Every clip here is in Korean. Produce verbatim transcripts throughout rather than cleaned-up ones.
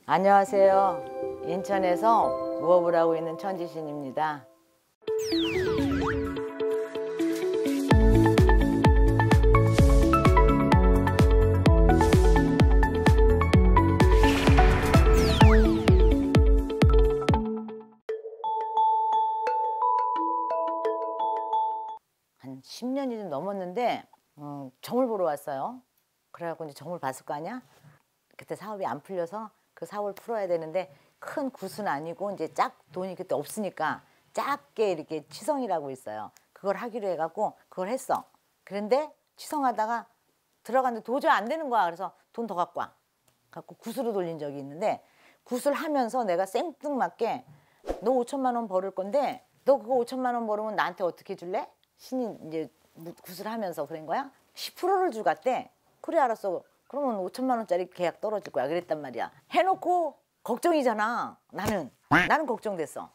안녕하세요. 인천에서 무업을 하고 있는 천지신입니다. 한 십 년이 좀 넘었는데 음, 점을 보러 왔어요. 그래갖고 이제 점을 봤을 거 아니야? 그때 사업이 안 풀려서 그 사업을 풀어야 되는데 큰 구슬은 아니고 이제 짝 돈이 그때 없으니까 작게 이렇게 치성이라고 있어요. 그걸 하기로 해갖고 그걸 했어. 그런데 치성하다가 들어갔는데 도저히 안 되는 거야. 그래서 돈 더 갖고 와. 갖고 구슬을 돌린 적이 있는데 구슬 하면서 내가 생뚱맞게 너 오천만 원 벌을 건데 너 그거 오천만 원 벌으면 나한테 어떻게 줄래? 신이 이제 구슬하면서 그런 거야. 십 퍼센트를 주고 갔대. 그래 알았어. 그러면 오천만 원짜리 계약 떨어질 거야. 그랬단 말이야. 해놓고 걱정이잖아. 나는. 나는 걱정됐어.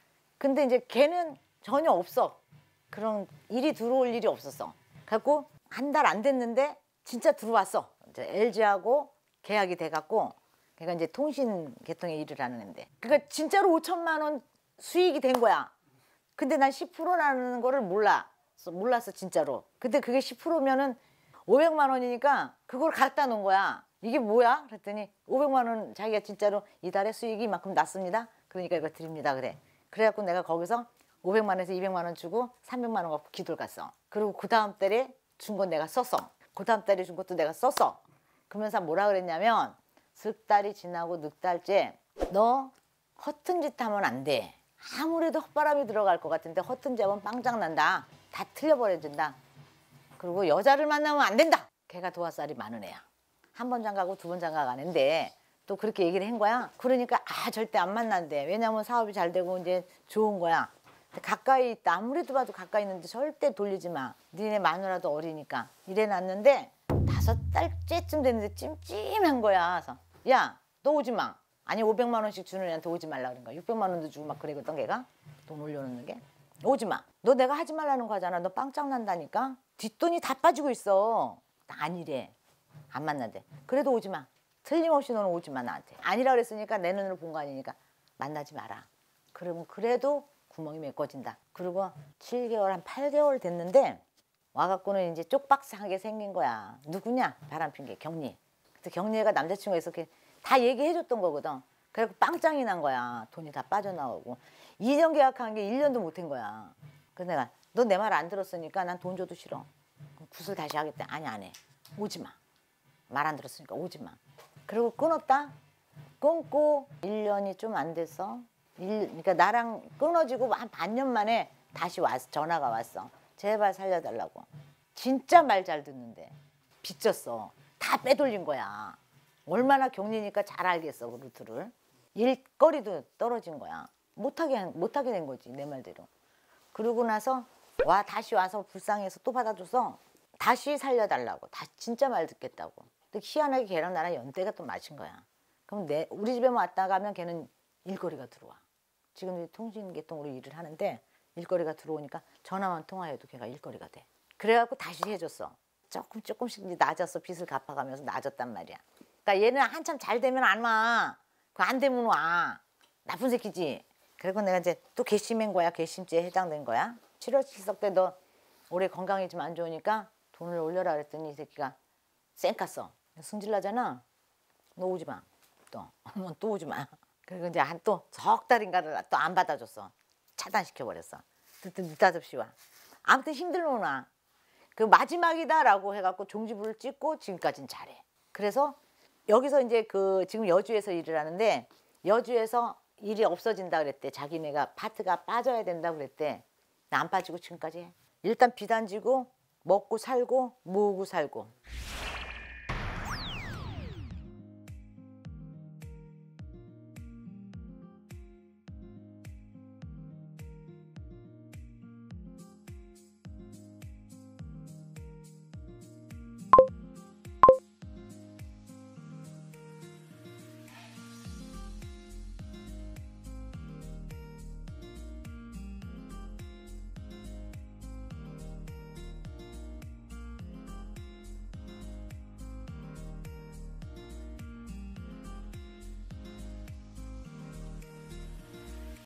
근데 이제 걔는 전혀 없어. 그런 일이 들어올 일이 없었어. 그래갖고 한 달 안 됐는데 진짜 들어왔어. 이제 엘지하고 계약이 돼갖고 걔가 이제 통신 계통에 일을 하는 애인데. 그러니까 진짜로 오천만 원 수익이 된 거야. 근데 난 십 퍼센트라는 거를 몰라. 몰랐어 진짜로. 근데 그게 십 퍼센트면은 오백만 원이니까 그걸 갖다 놓은 거야. 이게 뭐야? 그랬더니 오백만 원 자기가 진짜로 이달에 수익이 이만큼 났습니다. 그러니까 이거 드립니다. 그래. 그래갖고 내가 거기서 오백만 원에서 이백만 원 주고 삼백만 원 갖고 기도를 갔어. 그리고 그 다음 달에 준 건 내가 썼어. 그 다음 달에 준 것도 내가 썼어. 그러면서 뭐라 그랬냐면 석 달이 지나고 넉 달째 너 허튼 짓 하면 안 돼. 아무래도 헛바람이 들어갈 것 같은데 허튼 짓 하면 빵장 난다. 다 틀려버려진다. 그리고 여자를 만나면 안 된다. 걔가 도화살이 많은 애야. 한 번 장가고 두 번 장가 가는데 또 그렇게 얘기를 한 거야. 그러니까 아 절대 안 만난대. 왜냐면 사업이 잘 되고 이제 좋은 거야. 가까이 있다. 아무래도 봐도 가까이 있는데 절대 돌리지 마. 니네 마누라도 어리니까. 이래놨는데 다섯 달째쯤 됐는데 찜찜한 거야. 그래서 야 너 오지 마. 아니 오백만 원씩 주는 애한테 오지 말라 그런 거야. 육백만 원도 주고 막 그러거든 걔가. 돈 올려놓는 게. 오지 마. 너 내가 하지 말라는 거 하잖아. 너 빵짱 난다니까. 뒷돈이 다 빠지고 있어. 아니래. 안 만난대. 그래도 오지 마. 틀림없이 너는 오지 마 나한테. 아니라 그랬으니까 내 눈으로 본 거 아니니까 만나지 마라. 그러면 그래도 구멍이 메꿔진다. 그리고 칠 개월 한 팔 개월 됐는데 와갖고는 이제 쪽박상하게 생긴 거야. 누구냐? 바람핀 게 경리. 그때 경리가 남자친구가 있어. 다 얘기해줬던 거거든. 그래갖고 빵짱이 난 거야. 돈이 다 빠져나오고. 이 년 계약한 게 일 년도 못 한 거야. 그래서 내가 너 내 말 안 들었으니까 난 돈 줘도 싫어. 구슬 다시 하겠다. 아니 안 해. 오지 마. 말 안 들었으니까 오지 마. 그리고 끊었다. 끊고 일 년이 좀 안 돼서 일, 그러니까 나랑 끊어지고 한 반년 만에 다시 왔어. 전화가 왔어. 제발 살려달라고. 진짜 말 잘 듣는데 빚졌어. 다 빼돌린 거야. 얼마나 경리니까 잘 알겠어. 그 루트를. 일거리도 떨어진 거야. 못하게, 못하게 된 거지 내 말대로. 그러고 나서 와 다시 와서 불쌍해서 또 받아줘서 다시 살려달라고. 다시 진짜 말 듣겠다고. 근데 희한하게 걔랑 나랑 연대가 또 맞은 거야. 그럼 내 우리 집에 왔다 가면 걔는 일거리가 들어와. 지금 통신계통으로 일을 하는데 일거리가 들어오니까 전화만 통화해도 걔가 일거리가 돼. 그래갖고 다시 해줬어. 조금 조금씩 이제 낮았어. 빚을 갚아가면서 낮았단 말이야. 그러니까 얘는 한참 잘 되면 안 와. 그 안 되면 와. 나쁜 새끼지. 그리고 내가 이제 또 괘씸한 거야. 괘씸죄에 해당된 거야. 칠월 칠석 때 너 올해 건강이 좀 안 좋으니까 돈을 올려라 그랬더니 이 새끼가 쌩깠어. 승질나잖아. 너 오지 마. 또, 또 오지 마. 그리고 이제 한 또 석 달인가를 또 안 받아줬어. 차단시켜버렸어. 느닷없이 와. 아무튼 힘들구나. 그 마지막이다라고 해갖고 종지부를 찍고 지금까지는 잘해. 그래서 여기서 이제 그 지금 여주에서 일을 하는데 여주에서 일이 없어진다 그랬대. 자기네가 파트가 빠져야 된다고 그랬대. 나 안 빠지고 지금까지 해. 일단 빚 안 지고 먹고 살고 모으고 살고.